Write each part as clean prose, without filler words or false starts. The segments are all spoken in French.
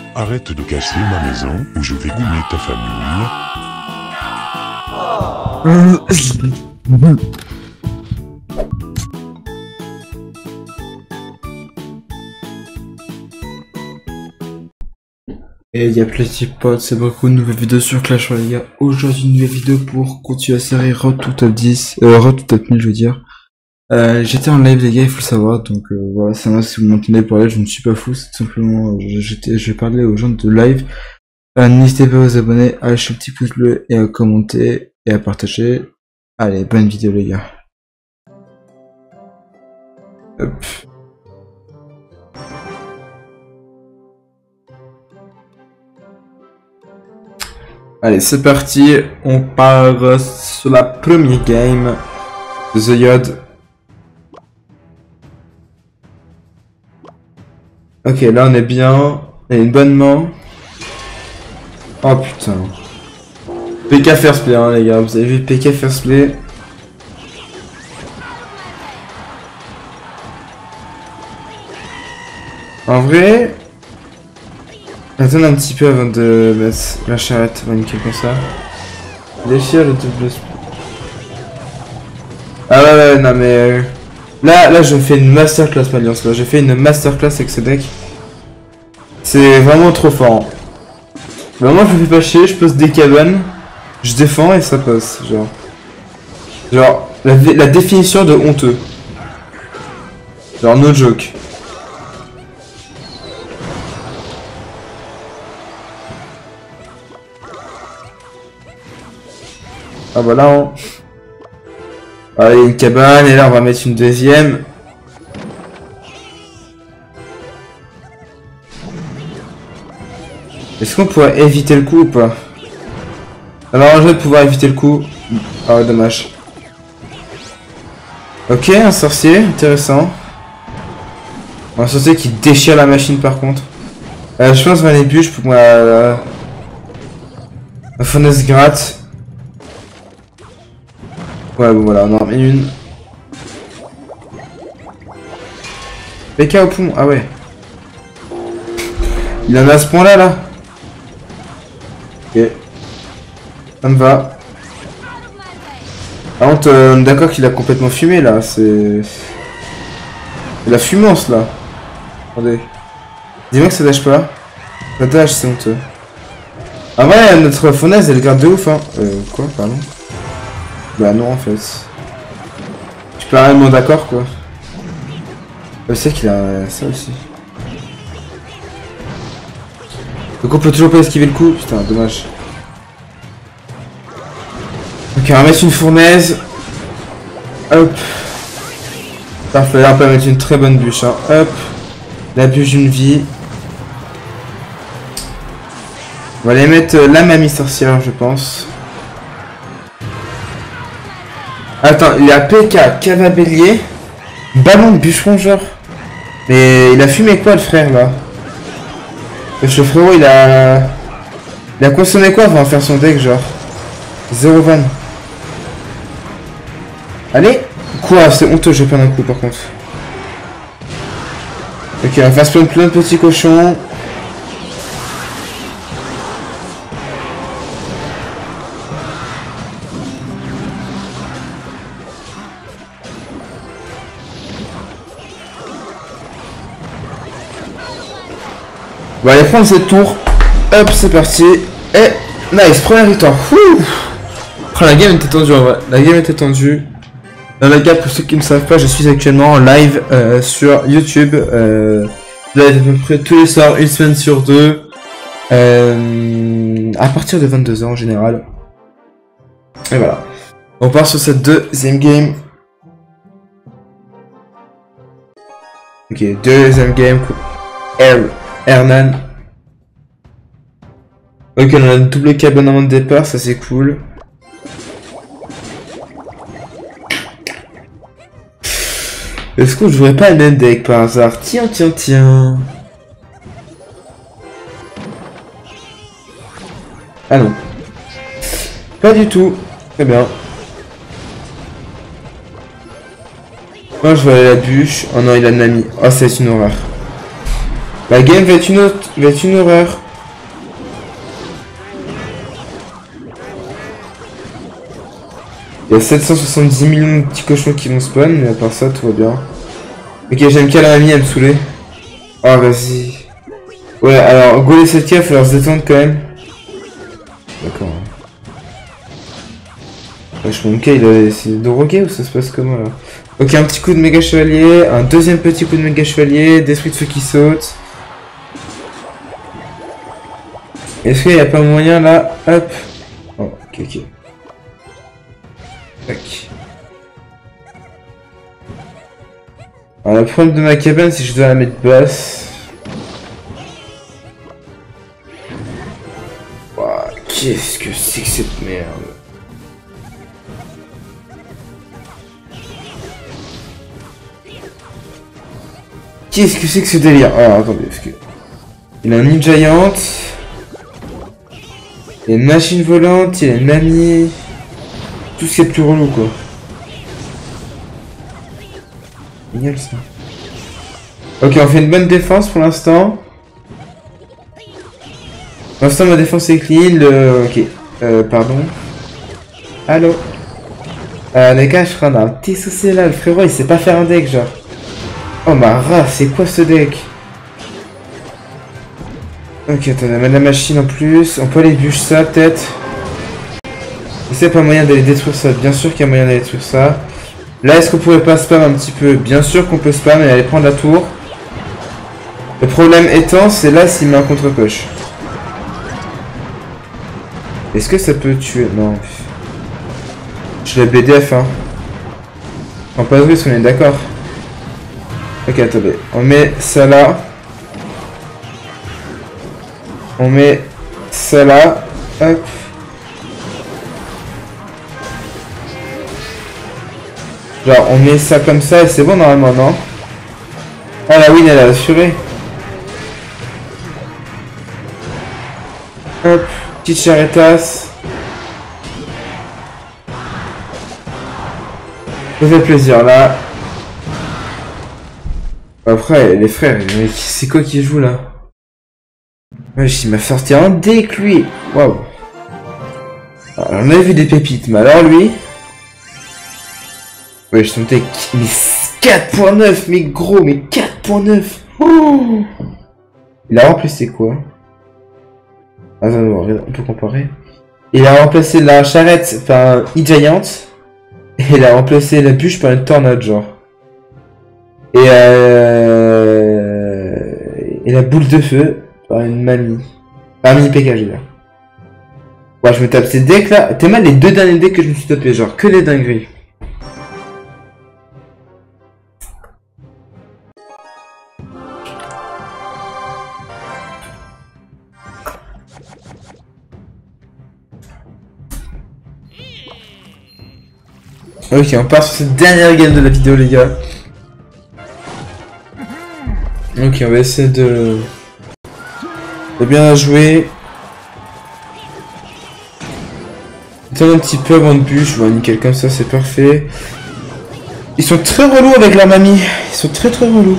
Arrête de casser ma maison ou je vais goumer ta famille. Et il y a plein de potes, c'est beaucoup de nouvelles vidéos sur Clash Royale les gars. Aujourd'hui une nouvelle vidéo pour continuer la série Road to Top 10, Road to Top 1000 je veux dire. J'étais en live les gars, il faut le savoir, donc voilà, ça m'a si vous m'entendez parler, je ne suis pas fou, c'est tout simplement, je parlais aux gens de live. N'hésitez pas à vous abonner, à lâcher le petit pouce bleu et à commenter et à partager. Allez, bonne vidéo les gars. Hop. Allez, c'est parti, on part sur la première game de The Yod. Ok, là on est bien, il y a une bonne main. Oh putain. PK first play hein les gars, vous avez vu PK first play. En vrai... Attends un petit peu avant de mettre la charrette nickel comme ça. Déchire le double split. Ah ouais non mais... Là je fais une masterclass Maliance là, j'ai fait une masterclass avec ce deck. C'est vraiment trop fort. Vraiment je me fais pas chier, je pose des cabanes, je défends et ça passe, genre la définition de honteux. Genre no joke. Ah voilà hein. Allez une cabane et là on va mettre une deuxième. Est-ce qu'on pourrait éviter le coup ou pas? Alors je vais pouvoir éviter le coup. Ah ouais dommage. Ok un sorcier, intéressant. Un sorcier qui déchire la machine par contre. Je pense vers les bûches pour que la fournaise gratte. Ouais bon voilà on en remet une. PK au pont, ah ouais. Il en a à ce point là. Ok. Ça me va. Par contre on est d'accord qu'il a complètement fumé là, c'est la fumance là. Attendez. Dis-moi que ça dash pas. Ça dash c'est honteux. Ah ouais notre fournaise elle garde de ouf hein. Quoi pardon. Bah non en fait. Je suis pas réellement d'accord quoi. Je sais qu'il a ça aussi. Donc on peut toujours pas esquiver le coup. Putain dommage. Ok on va mettre une fournaise. Hop. Parfait là on peut mettre une très bonne bûche hein. Hop. La bûche d'une vie. On va aller mettre la mamie sorcière je pense. Attends, il a PK, Cava Bélier, ballon de bûcheron genre. Mais il a fumé quoi le frère là? Le frérot il a consommé quoi avant de faire son deck genre? 0 van. Allez. Quoi? C'est honteux, je vais prendre un coup par contre. Ok, on va faire spawn plein de petits cochons. On va aller prendre cette tour. Hop, c'est parti. Et nice, première victoire. Oh, la game était tendue en vrai. La game était tendue. Dans les gars, pour ceux qui ne savent pas, je suis actuellement en live sur YouTube. Live à peu près tous les soirs, une semaine sur deux. À partir de 22 h en général. Et voilà. On part sur cette deuxième game. Ok, deuxième game. Hernan. Ok, on a une double cabane avant de départ, ça c'est cool. Est-ce qu'on jouerait pas le même deck par hasard? Tiens. Ah non. Pas du tout. Très bien. Moi je vais aller à la bûche. Oh non, il a Nami. Oh, c'est une horreur. La game va être une horreur. Il y a 770 millions de petits cochons qui vont spawn, mais à part ça, tout va bien. Ok, j'aime qu'à la mamie, elle me saoulait. Ah, vas-y. Ouais, alors, go les 7K, il va falloir se détendre quand même. D'accord. Wesh, mon K, il a essayé de droguer ou ça se passe comment là? Ok, un petit coup de méga chevalier, un deuxième petit coup de méga chevalier, d'esprit de feu qui saute. Est-ce qu'il n'y a pas moyen là? Hop. Oh, ok, ok. Tac. Alors, le problème de ma cabane, c'est que je dois la mettre basse. Ouah, qu'est-ce que c'est que cette merde? Qu'est-ce que c'est que ce délire? Alors, attendez, parce que... Il a un Ninja Giant. Il y a une machine volante, il y a une amie. Tout ce qui est plus relou, quoi. Génial, ça. Ok, on fait une bonne défense pour l'instant. Pour l'instant, ma défense est clean. Ok. Pardon. Allô. Les gars, je prends un petit souci là. Le frérot, il sait pas faire un deck, genre. Oh, ma race, c'est quoi ce deck? Ok, attends, on a la machine en plus. On peut aller bûcher ça, peut-être. Il n'y a pas moyen d'aller détruire ça. Bien sûr qu'il y a moyen d'aller détruire ça. Là, est-ce qu'on pourrait pas spam un petit peu? Bien sûr qu'on peut spam et aller prendre la tour. Le problème étant, c'est là s'il met un contre-coche. Est-ce que ça peut tuer? Non. Je l'ai BDF, hein. En pas de risque, on est d'accord. Ok, attendez. On met ça là. On met ça là. Hop. Genre, on met ça comme ça et c'est bon normalement, non? Ah, la win, elle a assuré. Hop. Petite charretasse. Ça fait plaisir, là. Après, les frères, mais c'est quoi qui joue, là? Wesh, il m'a sorti un deck, lui. Waouh. Alors, on a vu des pépites, mais alors, lui... Wesh, son deck... Mais 4.9, mais gros, mais 4.9. Oh, il a remplacé quoi? Attends, on peut comparer. Il a remplacé la charrette par un E-Giant. Et il a remplacé la bûche par une tornade, genre. Et la boule de feu par une mamie. Par un mini PK, je veux dire. Ouais, je me tape ces decks là. T'es mal les deux derniers decks que je me suis tapé, genre que les dingueries. Ok, on part sur cette dernière game de la vidéo, les gars. Ok, on va essayer de bien la jouer. Attends un petit peu avant de bûche, je vois nickel comme ça, c'est parfait. Ils sont très relous avec leur mamie. Ils sont très relous.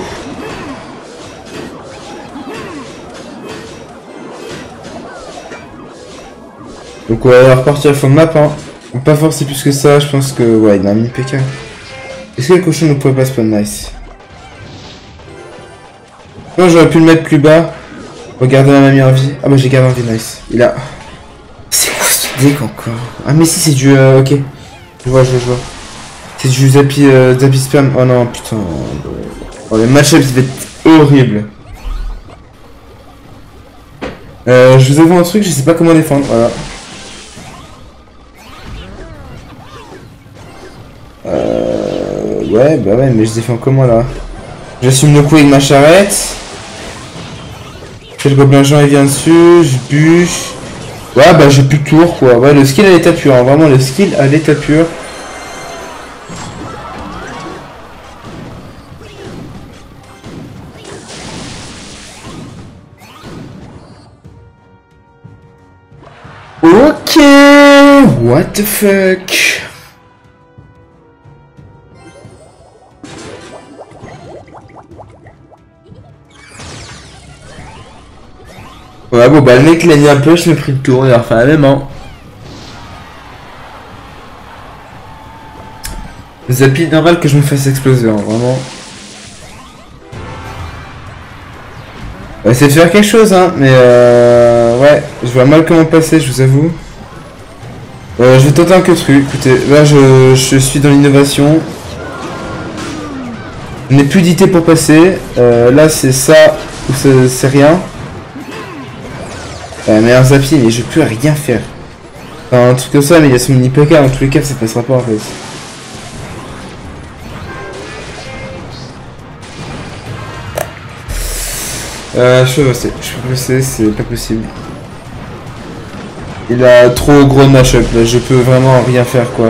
Donc ouais, on va repartir à fond de map, hein. Pas forcer plus que ça, je pense que... Ouais, il a un mini PK. Est-ce que le cochon ne pourrait pas spawn nice? Non, j'aurais pu le mettre plus bas. Regardez ma mamie en vie. Ah bah j'ai gardé en vie, nice. Il a... C'est quoi ce deck encore? Ah mais si, c'est du... ok. Je vois. C'est du Zappy spam. Oh non, putain. Oh, le match-up, il va être horrible. Je vous avoue un truc, je sais pas comment défendre, voilà. Ouais, bah ouais, mais je défends comment là? J'assume le coup avec ma charrette. Le gobelin géant il vient dessus, je bûche. Ouais, bah j'ai plus de tour quoi. Ouais, le skill à l'état pur, hein. Vraiment le skill à l'état pur. Ok, what the fuck? Ouais, bon, bah, le mec, il a mis un peu, je l'ai pris le tour, il a refait la même, hein. Zappy, normal que je me fasse exploser, hein, vraiment. On va essayer de faire quelque chose, hein, mais ouais, je vois mal comment passer, je vous avoue. Je vais tenter un que truc, écoutez, là, je suis dans l'innovation. On n'est plus d'idées pour passer, là, c'est ça, ou c'est rien. Mais un Zappy, mais je peux rien faire. Enfin, un truc comme ça, mais il y a son mini PK, dans tous les cas, ça passera pas, en fait. Je peux passer, c'est pas possible. Il a trop gros de match-up, là, je peux vraiment rien faire, quoi.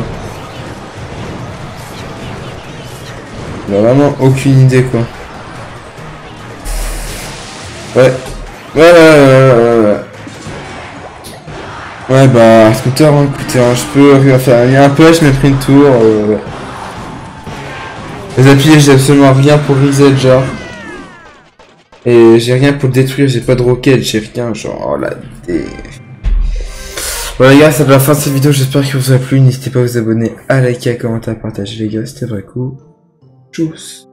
Il a vraiment aucune idée, quoi. Ouais. Ouais, bah, scooter, hein, écoutez, hein, je peux rien faire. Il y a un peu, je m'ai pris une tour, ouais. Les appuis, j'ai absolument rien pour reset, genre. Et j'ai rien pour le détruire, j'ai pas de roquette, j'ai rien, genre, oh la dé... Voilà les gars, c'est la fin de cette vidéo, j'espère qu'il vous a plu, n'hésitez pas à vous abonner, à liker, à commenter, à partager les gars, c'était vrai coup. Tchuss.